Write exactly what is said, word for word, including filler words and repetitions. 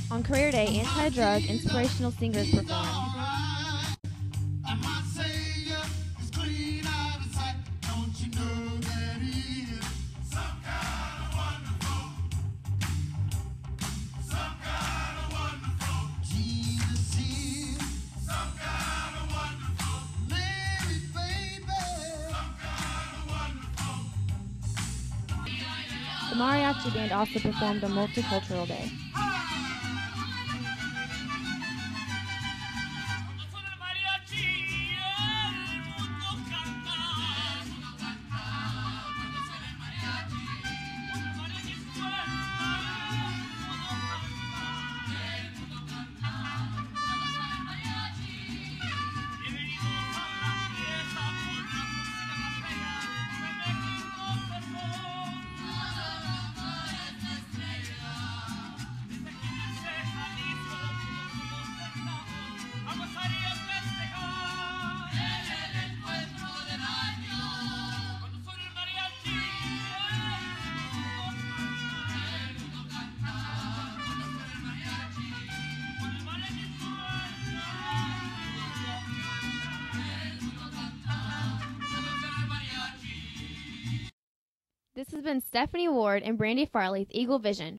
On career day, anti-drug inspirational singers performed. The mariachi band also performed on Multicultural Day. This has been Stephanie Ward and Brandy Farley's Eagle Vision.